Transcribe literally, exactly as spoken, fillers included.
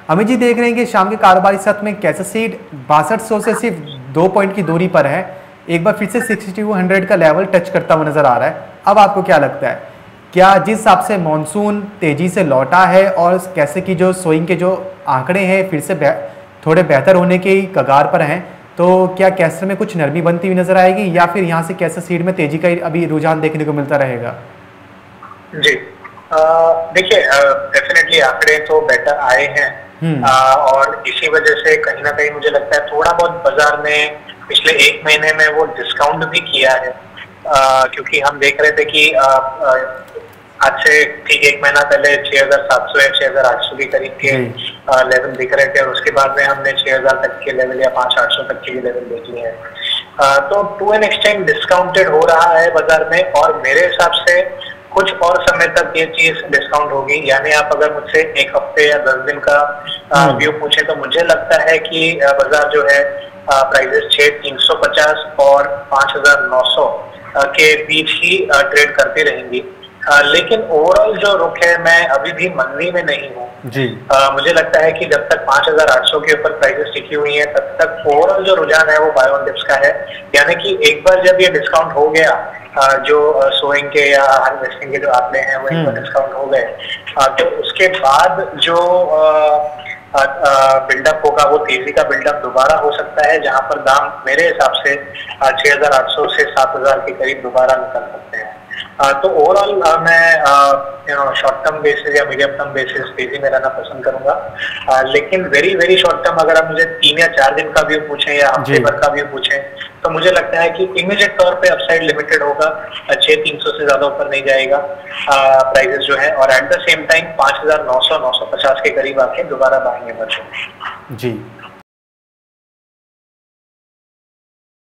अमित जी देख रहे हैं कि शाम के कारोबारी सत्र में कैसा सीट बासठ सौ से सिर्फ दो पॉइंट की दूरी पर है, एक बार फिर से सिक्सटी टू हंड्रेड का लेवल टच करता हुआ नजर आ रहा है। अब आपको क्या लगता है, क्या जिस हिसाब से मॉनसून तेजी से लौटा है और कैसे कि जो सोइंग के जो आंकड़े हैं फिर से बे, थोड़े बेहतर होने के कगार पर हैं, तो क्या कैसर में कुछ नरमी बनती हुई नजर आएगी या फिर यहाँ से कैसर सीट में तेजी का अभी रुझान देखने को मिलता रहेगा? जी देखिए, डेफिनेटली आंकड़े तो बेटर आए हैं आ, और इसी वजह से कहीं ना कहीं मुझे लगता है थोड़ा बहुत बाजार में पिछले एक महीने में वो डिस्काउंट भी किया है, आ, क्योंकि हम देख रहे थे कि आ, आ, आज से ठीक एक महीना पहले छह हजार सात सौ या छह हजार आठ सौ के करीब के लेवल दिख रहे थे और उसके बाद में हमने छह हजार तक के लेवल या पांच आठ सौ तक के लेवल देख लिए हैं। तो टू एन एक्सटेंट डिस्काउंटेड हो रहा है बाजार में और मेरे हिसाब से कुछ और समय तक ये चीज डिस्काउंट होगी। यानी आप अगर मुझसे एक हफ्ते या दस दिन का व्यू पूछे तो मुझे लगता है कि बाजार जो है प्राइसेस छह तीन सौ पचास और पांच हजार नौ सौ के बीच ही ट्रेड करती रहेंगी। आ, लेकिन ओवरऑल जो रुख है मैं अभी भी मंदी में नहीं हूँ जी। आ, मुझे लगता है कि जब तक पांच हजार आठ सौ के ऊपर प्राइसेस टिकी हुई है तब तक ओवरऑल जो रुझान है वो बाय ऑन डिप्स का है। यानी कि एक बार जब ये डिस्काउंट हो गया, आ, जो सोइंग के या हार्वेस्टिंग के जो आंकड़े हैं वो एक बार डिस्काउंट हो गए, तो उसके बाद जो बिल्डअप होगा वो तेजी का बिल्डअप दोबारा हो सकता है, जहां पर दाम मेरे हिसाब से छह हजार आठ सौ से सात हजार के करीब दोबारा निकल सकते हैं। Uh, तो ओवरऑल uh, मैं you know short term basis या मीडियम टर्म बेसिस तेजी में रहना पसंद करूंगा, uh, लेकिन वेरी वेरी शॉर्ट टर्म अगर आप मुझे तीन या चार दिन का व्यू पूछें या हफ्ते भर का व्यू पूछें तो मुझे लगता है कि इमीडिएट तौर पे अपसाइड लिमिटेड होगा, छह तीन सौ से ज्यादा ऊपर नहीं जाएगा प्राइसेस uh, जो है, और एट द सेम टाइम पांच हजार नौ सौ नौ सौ पचास के करीब आके दोबारा बाइंग में बचेंगे। जी।